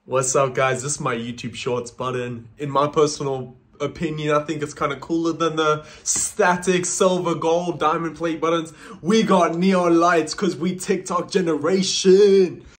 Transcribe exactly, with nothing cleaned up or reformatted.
What's up, guys? This is my YouTube Shorts button. In my personal opinion, I think it's kind of cooler than the static silver, gold, diamond plate buttons. We got neon lights because we TikTok generation.